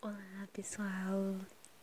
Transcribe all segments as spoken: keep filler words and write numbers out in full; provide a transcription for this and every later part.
Olá pessoal,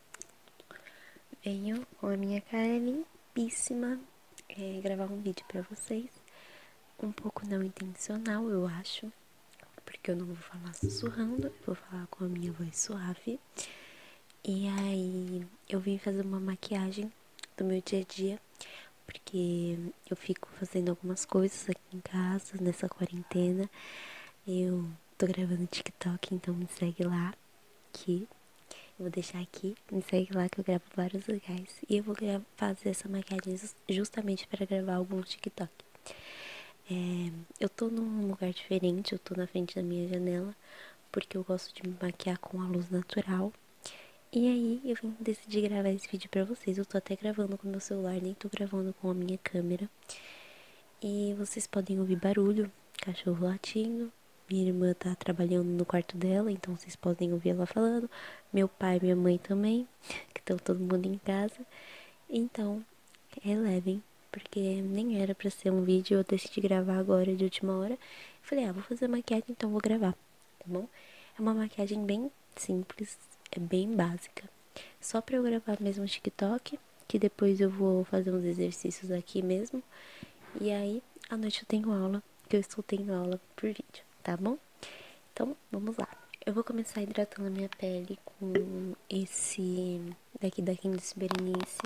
venho com a minha cara limpíssima é, gravar um vídeo pra vocês, um pouco não intencional eu acho, porque eu não vou falar sussurrando, eu vou falar com a minha voz suave. E aí eu vim fazer uma maquiagem do meu dia a dia, porque eu fico fazendo algumas coisas aqui em casa nessa quarentena. Eu tô gravando TikTok, então me segue lá, que eu vou deixar aqui, me segue lá que eu gravo vários lugares. E eu vou fazer essa maquiagem justamente para gravar algum TikTok. É, eu tô num lugar diferente, eu tô na frente da minha janela, porque eu gosto de me maquiar com a luz natural. E aí eu vim decidir gravar esse vídeo pra vocês. Eu tô até gravando com meu celular, nem tô gravando com a minha câmera. E vocês podem ouvir barulho, cachorro latindo. Minha irmã tá trabalhando no quarto dela, então vocês podem ouvir ela falando. Meu pai e minha mãe também, que estão todo mundo em casa. Então, relevem, porque nem era pra ser um vídeo, eu decidi gravar agora de última hora. Falei, ah, vou fazer maquiagem, então vou gravar, tá bom? É uma maquiagem bem simples, é bem básica. Só pra eu gravar mesmo o TikTok, que depois eu vou fazer uns exercícios aqui mesmo. E aí, à noite eu tenho aula, que eu estou tendo aula por vídeo, tá bom? Então, vamos lá. Eu vou começar hidratando a minha pele com esse daqui da Candice Berenice.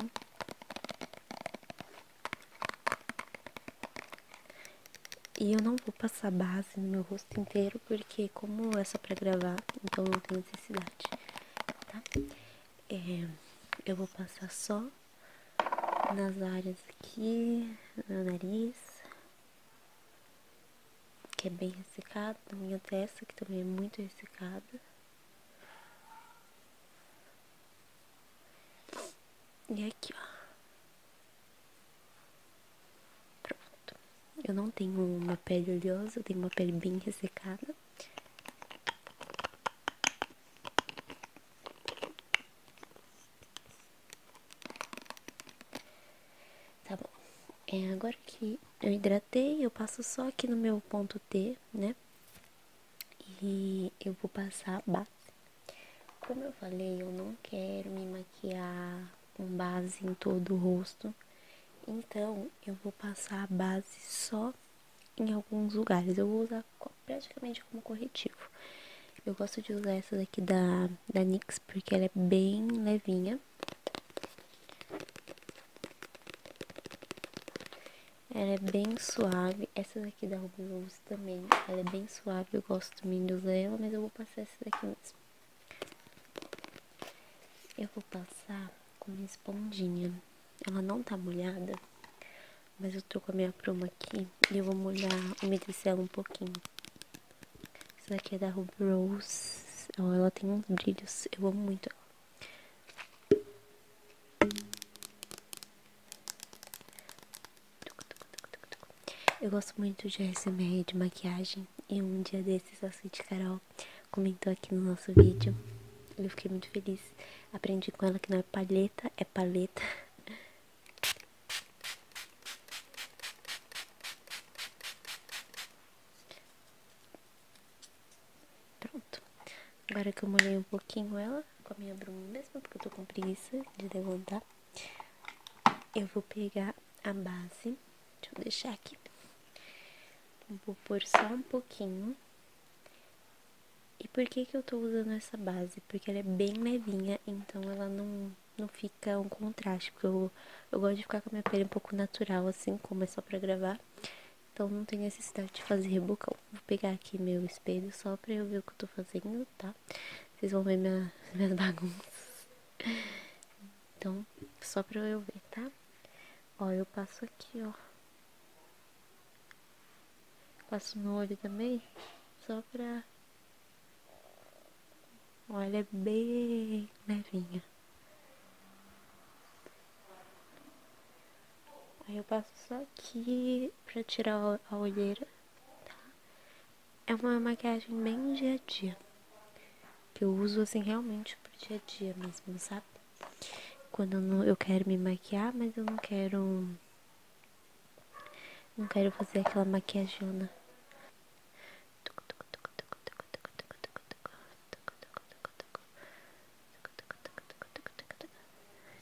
E eu não vou passar base no meu rosto inteiro, porque como é só pra gravar, então não tem necessidade, tá? É, eu vou passar só nas áreas aqui, no nariz, que é bem ressecado, na minha testa, que também é muito ressecada. E aqui, ó. Pronto. Eu não tenho uma pele oleosa, eu tenho uma pele bem ressecada. Tá bom. É, agora que eu hidratei, eu passo só aqui no meu ponto T, né? E eu vou passar a base. Como eu falei, eu não quero me maquiar com base em todo o rosto. Então, eu vou passar a base só em alguns lugares. Eu vou usar praticamente como corretivo. Eu gosto de usar essa daqui da, da NYX porque ela é bem levinha. Ela é bem suave. Essa daqui da Ruby Rose também. Ela é bem suave. Eu gosto também de usar ela, mas eu vou passar essa daqui mesmo. Eu vou passar com uma esponjinha. Ela não tá molhada, mas eu tô com a minha pluma aqui e eu vou molhar, umedecer ela um pouquinho. Essa daqui é da Ruby Rose. Ó, ela tem uns brilhos. Eu amo muito ela. Eu gosto muito de A S M R de maquiagem. E um dia desses a Cid Carol comentou aqui no nosso vídeo. Eu fiquei muito feliz. Aprendi com ela que não é palheta, é paleta. Pronto. Agora que eu molhei um pouquinho ela com a minha bruma mesmo, porque eu tô com preguiça de levantar, eu vou pegar a base. Deixa eu deixar aqui. Vou pôr só um pouquinho. E por que que eu tô usando essa base? Porque ela é bem levinha, então ela não, não fica um contraste. Porque eu, eu gosto de ficar com a minha pele um pouco natural, assim, como é só pra gravar. Então não tem necessidade de fazer rebocão. Vou pegar aqui meu espelho só pra eu ver o que eu tô fazendo, tá? Vocês vão ver minha, minhas bagunças. Então, só pra eu ver, tá? Ó, eu passo aqui, ó. Passo no olho também, só pra... Ó, ela é bem levinha. Aí eu passo só aqui pra tirar a olheira, tá? É uma maquiagem bem dia a dia, que eu uso assim realmente pro dia a dia mesmo, sabe? Quando eu, não, eu quero me maquiar, mas eu não quero... Não quero fazer aquela maquiagem.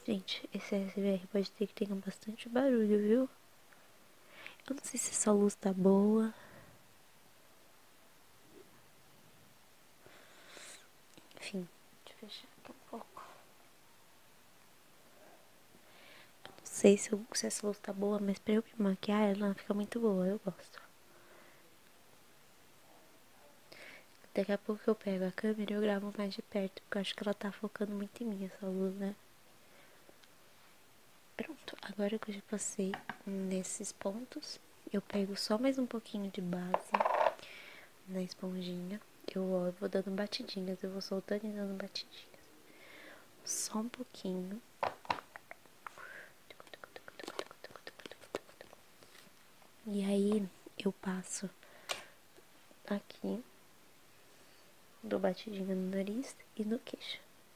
Gente, esse A S M R pode ter que tenha bastante barulho, viu? Eu não sei se essa luz tá boa. Enfim, deixa eu fechar aqui um pouco. Eu não sei se, eu, se essa luz tá boa, mas pra eu me maquiar, ela fica muito boa, eu gosto. Daqui a pouco eu pego a câmera e eu gravo mais de perto, porque eu acho que ela tá focando muito em mim, essa luz, né? Pronto, agora que eu já passei nesses pontos, eu pego só mais um pouquinho de base na esponjinha. Eu, ó, eu vou dando batidinhas, eu vou soltando e dando batidinhas. Só um pouquinho. E aí eu passo aqui, dou batidinha no nariz e no queixo.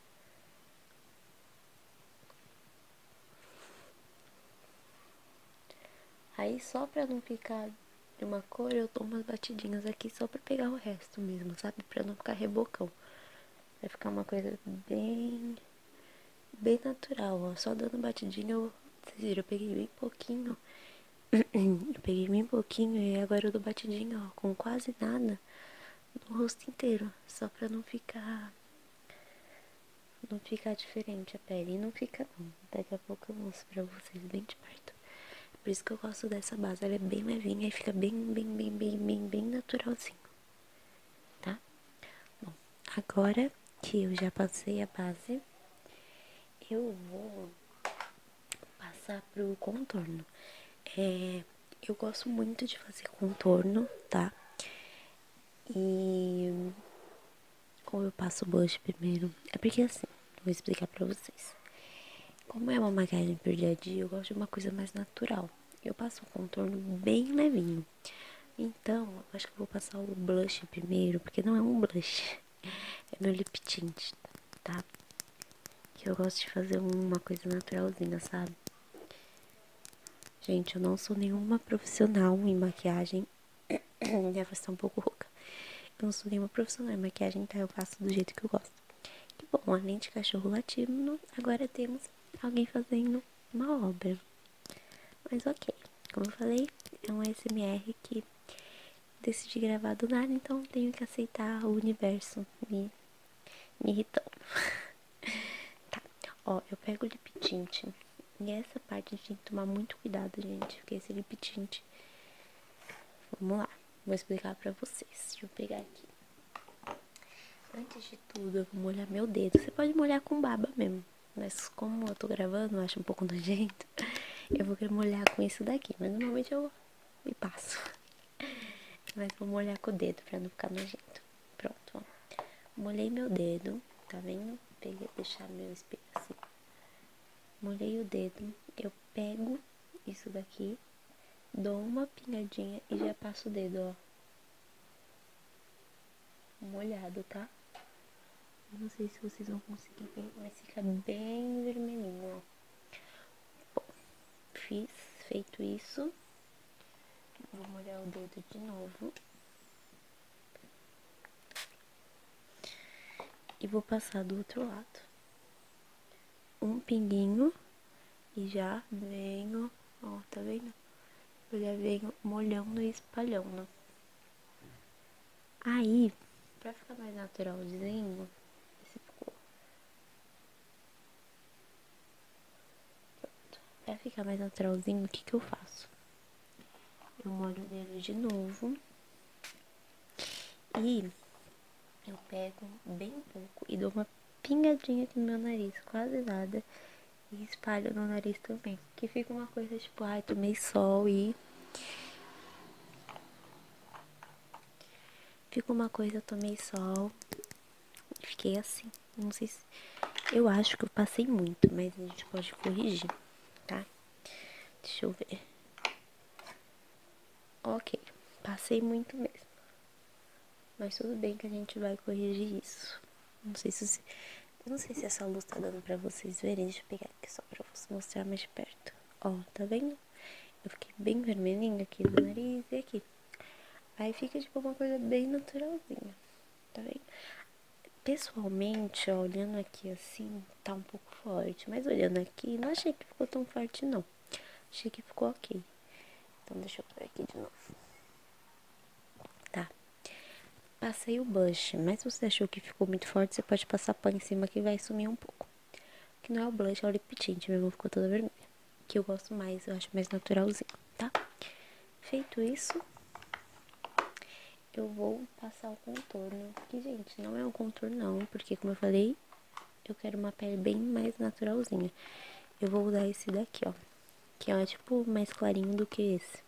Aí só pra não ficar de uma cor, eu dou umas batidinhas aqui só pra pegar o resto mesmo, sabe? Pra não ficar rebocão. Vai ficar uma coisa bem, bem natural, ó. Só dando batidinha, eu, vocês viram, eu peguei bem pouquinho. Eu peguei bem pouquinho e agora eu dou batidinha, ó, com quase nada no rosto inteiro. Só pra não ficar, não ficar diferente a pele. E não fica não. Daqui a pouco eu mostro pra vocês bem de perto. Por isso que eu gosto dessa base, ela é bem levinha e fica bem, bem, bem, bem, bem, bem naturalzinho, tá? Bom, agora que eu já passei a base, eu vou passar pro contorno. É, eu gosto muito de fazer contorno, tá? E como eu passo o blush primeiro, é porque assim, vou explicar pra vocês. Como é uma maquiagem pro dia a dia, eu gosto de uma coisa mais natural. Eu passo um contorno bem levinho. Então, eu acho que eu vou passar o blush primeiro, porque não é um blush, é meu lip tint, tá? Que eu gosto de fazer uma coisa naturalzinha, sabe? Gente, eu não sou nenhuma profissional em maquiagem. Minha voz tá um pouco rouca. Eu não sou nenhuma profissional em maquiagem, então eu faço do jeito que eu gosto. Que bom, além de cachorro latindo, agora temos alguém fazendo uma obra. Mas ok, como eu falei, é um A S M R que decidi gravar do nada, então tenho que aceitar o universo me, me irritando. Tá, ó, eu pego o lip tint. E essa parte a gente tem que tomar muito cuidado, gente, porque esse lip tint... Vamos lá, vou explicar pra vocês. Deixa eu pegar aqui. Antes de tudo, eu vou molhar meu dedo. Você pode molhar com baba mesmo, mas como eu tô gravando, eu acho um pouco nojento. Eu vou querer molhar com isso daqui, mas normalmente eu me passo. Mas vou molhar com o dedo pra não ficar nojento. Pronto, ó. Molhei meu dedo, tá vendo? Peguei, deixar meu espelho assim. Molhei o dedo, eu pego isso daqui, dou uma pingadinha e já passo o dedo, ó. Molhado, tá? Não sei se vocês vão conseguir ver, mas fica bem vermelhinho, ó. Bom, fiz, feito isso, vou molhar o dedo de novo. E vou passar do outro lado. Um pinguinho e já venho, ó, tá vendo? Eu já venho molhando e espalhando. Aí, pra ficar mais naturalzinho, esse ficou. Pronto. Pra ficar mais naturalzinho, o que que eu faço? Eu molho o dedo de novo. E eu pego bem pouco e dou uma pingadinha aqui no meu nariz, quase nada. E espalho no nariz também. Que fica uma coisa tipo, ai, tomei sol e... Fica uma coisa, tomei sol e fiquei assim. Não sei se... Eu acho que eu passei muito, mas a gente pode corrigir, tá? Deixa eu ver. Ok, passei muito mesmo. Mas tudo bem que a gente vai corrigir isso. Não sei se... Eu não sei se essa luz tá dando pra vocês verem. Deixa eu pegar aqui só pra vocês mostrar mais de perto. Ó, tá vendo? Eu fiquei bem vermelhinha aqui no nariz e aqui. Aí fica tipo uma coisa bem naturalzinha, tá vendo? pessoalmente, ó, olhando aqui assim, tá um pouco forte. Mas olhando aqui, não achei que ficou tão forte, não. Achei que ficou ok. Então, deixa eu pôr aqui de novo. Tá. Passei o blush, mas se você achou que ficou muito forte, você pode passar pó em cima que vai sumir um pouco. Que não é o blush, é o lip tint. Minha mão ficou toda vermelha. Que eu gosto mais, eu acho mais naturalzinho, tá? Feito isso, eu vou passar o contorno. Que, gente, não é um contorno não, porque como eu falei, eu quero uma pele bem mais naturalzinha. Eu vou usar esse daqui, ó. Que é tipo mais clarinho do que esse.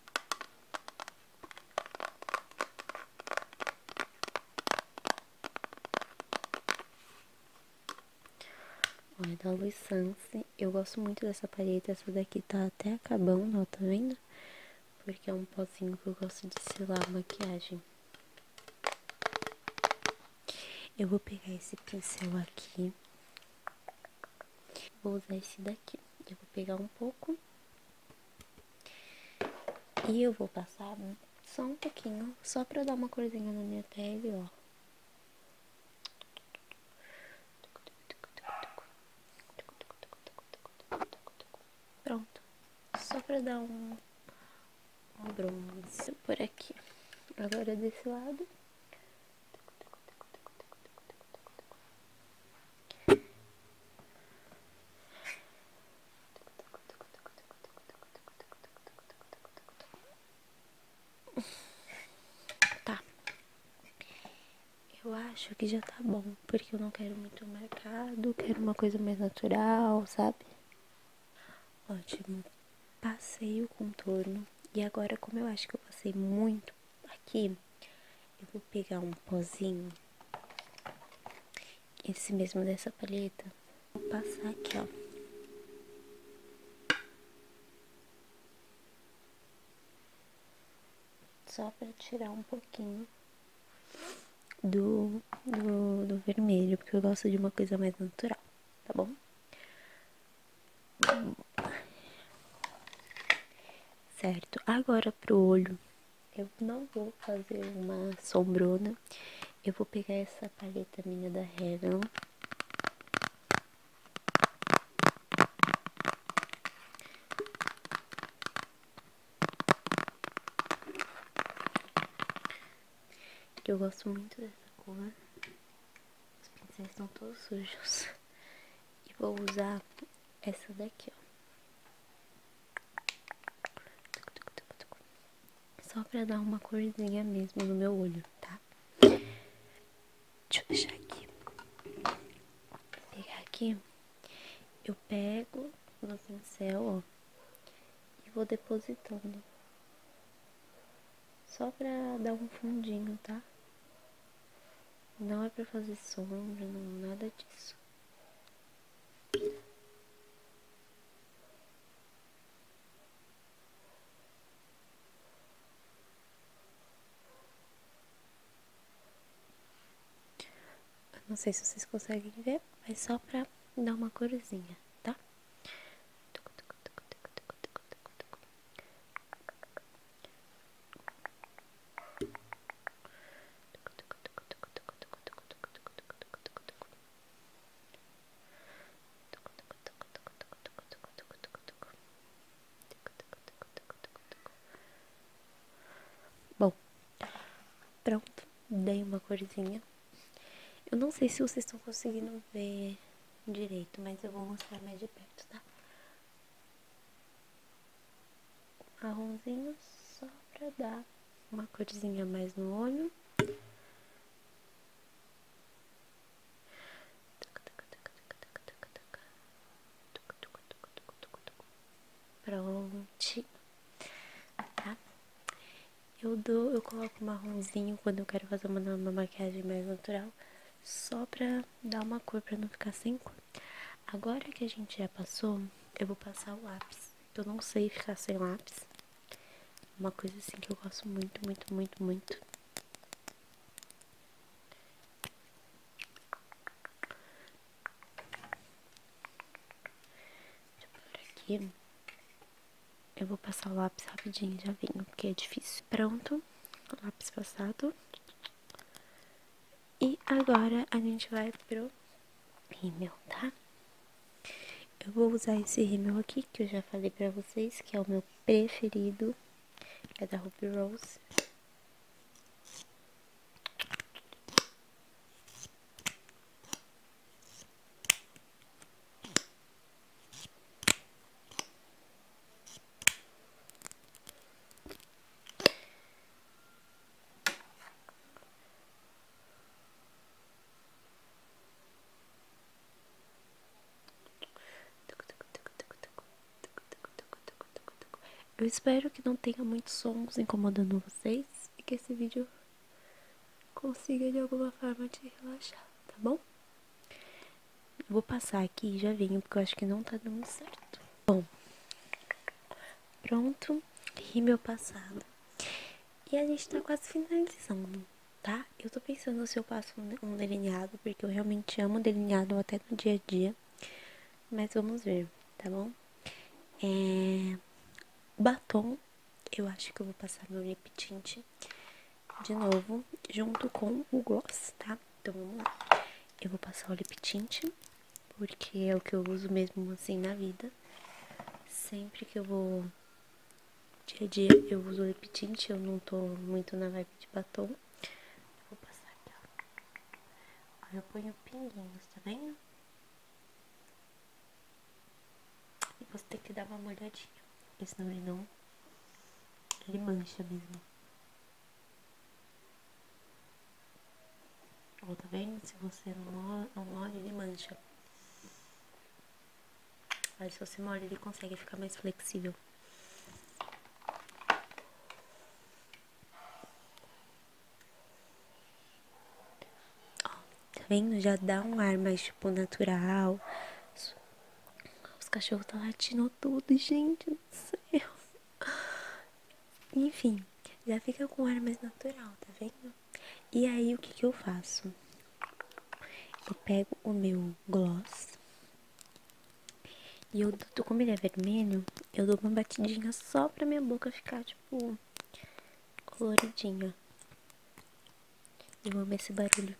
Ó, é da Luiz Sance. Eu gosto muito dessa paleta. Essa daqui tá até acabando, ó, tá vendo? Porque é um pozinho que eu gosto de selar a maquiagem. Eu vou pegar esse pincel aqui. Vou usar esse daqui. Eu vou pegar um pouco. E eu vou passar só um pouquinho. Só pra dar uma corzinha na minha pele, ó. Pronto. Só pra dar um, um bronze por aqui. Agora desse lado. Tá. Eu acho que já tá bom, porque eu não quero muito marcado, quero uma coisa mais natural, sabe? Ótimo. Passei o contorno. E agora, como eu acho que eu passei muito aqui, eu vou pegar um pozinho, esse mesmo dessa paleta, vou passar aqui, ó. Só pra tirar um pouquinho do, do, do vermelho, porque eu gosto de uma coisa mais natural, tá bom? Certo, agora pro olho, eu não vou fazer uma sombrona, eu vou pegar essa paleta minha da Revlon. Que eu gosto muito dessa cor. Os pincéis estão todos sujos. E vou usar essa daqui, ó. Só pra dar uma corzinha mesmo no meu olho, tá? Deixa eu deixar aqui. Vou pegar aqui. Eu pego no pincel, ó. E vou depositando. Só pra dar um fundinho, tá? Não é pra fazer sombra, não, nada disso. Não sei se vocês conseguem ver, mas só pra dar uma corzinha, tá? Bom, pronto, dei uma corzinha. Eu não sei se vocês estão conseguindo ver direito, mas eu vou mostrar mais de perto, tá? Marronzinho só pra dar uma corzinha mais no olho. Prontinho, tá? Eu dou, eu coloco marronzinho quando eu quero fazer uma, uma maquiagem mais natural, só pra dar uma cor, pra não ficar sem cor. Agora que a gente já passou, eu vou passar o lápis. Eu não sei ficar sem lápis. Uma coisa assim que eu gosto muito, muito, muito, muito. Deixa eu pôr aqui. Eu vou passar o lápis rapidinho, já venho, porque é difícil. Pronto, o lápis passado. E agora a gente vai pro rímel, tá? Eu vou usar esse rímel aqui, que eu já falei pra vocês, que é o meu preferido. É da Ruby Rose. Eu espero que não tenha muitos sons incomodando vocês e que esse vídeo consiga de alguma forma te relaxar, tá bom? Eu vou passar aqui e já venho, porque eu acho que não tá dando certo. Bom, pronto, rímel passado. E a gente tá quase finalizando, tá? Eu tô pensando se eu passo um delineado, porque eu realmente amo delineado até no dia a dia. Mas vamos ver, tá bom? É... Batom, eu acho que eu vou passar meu lip tint de novo, junto com o gloss, tá? Então vamos lá. Eu vou passar o lip tint, porque é o que eu uso mesmo assim na vida. Sempre que eu vou dia a dia eu uso lip tint, eu não tô muito na vibe de batom. Vou passar aqui, ó. Aí eu ponho pinguinhos, tá vendo? E você tem que dar uma molhadinha, porque senão ele não... ele mancha mesmo. Ó, tá vendo? Se você não molha, não molha, ele mancha. Aí se você molha, ele consegue ficar mais flexível. Ó, tá vendo? Já dá um ar mais, tipo, natural. Os cachorros estão latindo tudo, gente do céu. Enfim, já fica com um ar mais natural, tá vendo? E aí, o que que eu faço? Eu pego o meu gloss e eu, como ele é vermelho, eu dou uma batidinha só pra minha boca ficar, tipo, coloridinha. Eu amo esse barulho.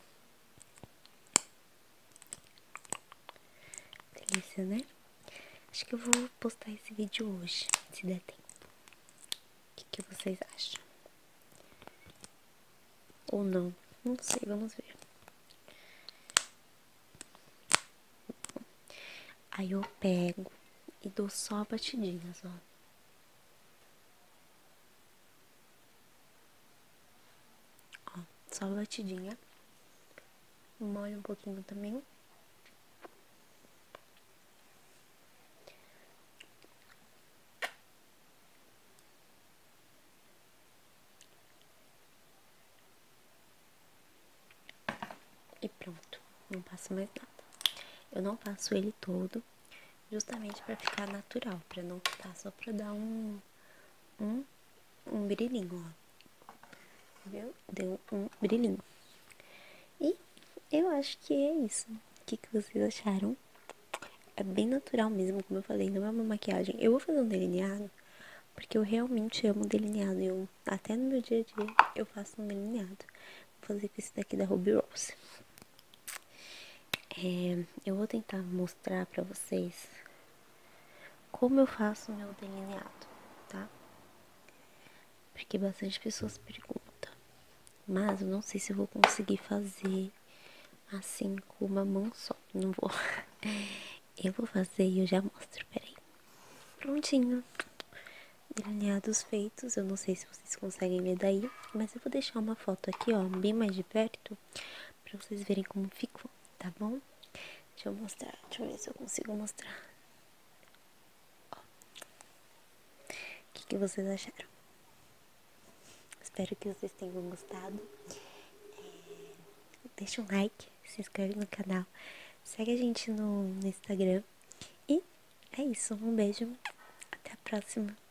Delícia, né? Acho que eu vou postar esse vídeo hoje, se der tempo. O que que vocês acham? Ou não? Não sei, vamos ver. Aí eu pego e dou só batidinhas, ó. Ó, só batidinha. Molho um pouquinho também. E pronto. Não passo mais nada. Eu não passo ele todo, justamente pra ficar natural, pra não ficar só pra dar um, um, um brilhinho, ó. Viu? Deu um brilhinho. E eu acho que é isso. O que, que vocês acharam? É bem natural mesmo, como eu falei, não é uma maquiagem. Eu vou fazer um delineado, porque eu realmente amo delineado. Eu, até no meu dia a dia eu faço um delineado. Vou fazer com esse daqui da Ruby Rose. É, eu vou tentar mostrar pra vocês como eu faço o meu delineado, tá? Porque bastante pessoas perguntam. Mas eu não sei se eu vou conseguir fazer assim com uma mão só. Não vou. Eu vou fazer e eu já mostro, peraí. Prontinho. Delineados feitos. Eu não sei se vocês conseguem ver daí. Mas eu vou deixar uma foto aqui, ó, bem mais de perto. Pra vocês verem como ficou, tá bom? Deixa eu mostrar. Deixa eu ver se eu consigo mostrar. Ó. O que, que vocês acharam? Espero que vocês tenham gostado. É... Deixa um like, se inscreve no canal. Segue a gente no, no Instagram. E é isso. Um beijo. Até a próxima.